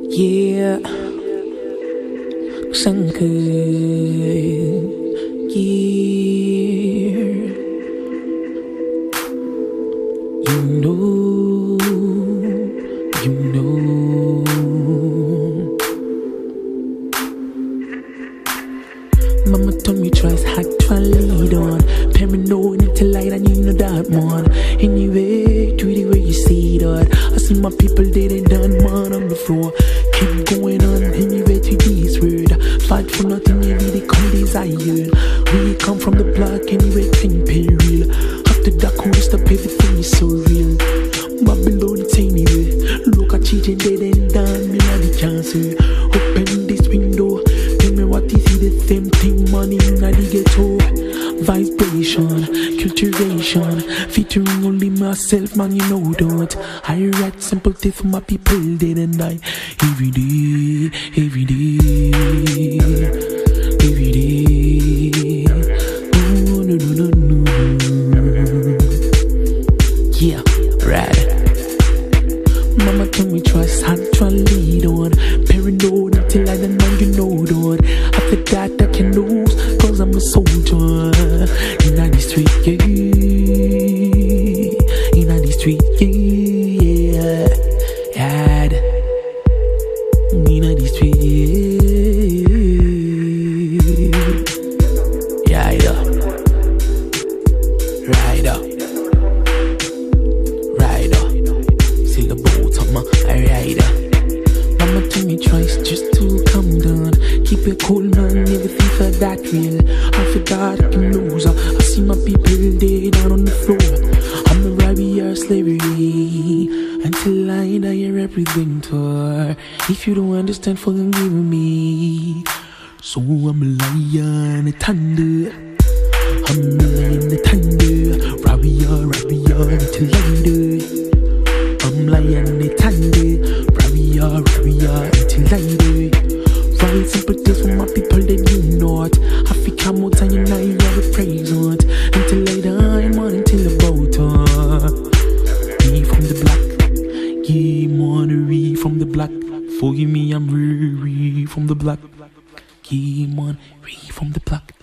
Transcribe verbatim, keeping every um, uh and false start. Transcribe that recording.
Yeah,ฉันคือ Yeah, you know, you know. Mama told me twice hard to lead on. Paranoid until I don't need no that one. Anyway, do the way you see that. I see my people dead and done man on the floor. Keep going on anyway to this word. Fight for nothing, really come desired. We come from the block anyway, can pay real. After that, cool stop, everything is so real. Babylon it's anyway. Look at cheating dead and done, me not the chance. Open this window. Tell me what is it, the same thing, money in the ghetto. Vibration, cultivation, featuring only myself, man, you know that. I write simple things for my people day and night. Every day, every day, every day. Oh, no, no, no, no. Yeah, right. Mama told me trust, hard to lead on. Paranoid until I don't know you know that. After that I can lose, cause I'm a soldier. In the street, yeah. In the street, yeah. Yeah. In the street, yeah. Rider. Rider. Rider. See the boat on my rider. Mama told me twice just to calm down. Keep it cool, man, everything for that real. I forgot I can lose. I see my people dead down on the floor. I'm a rabbi slavery until I die everything to. If you don't understand, forgive me. So I'm a lion, a thunder. I'm a lion, a thunder. Rabbi, rabbi, until I die. I'm lion, a thunder. Rabbi, rabbi, until I die. Right, simple things for my people that you not. Africa more time and I have a praise on. Until I die, man, until the boat. We from the black. Yeah, man, we from the black. Forgive me, I'm re from the black. Yeah, man, we from the black.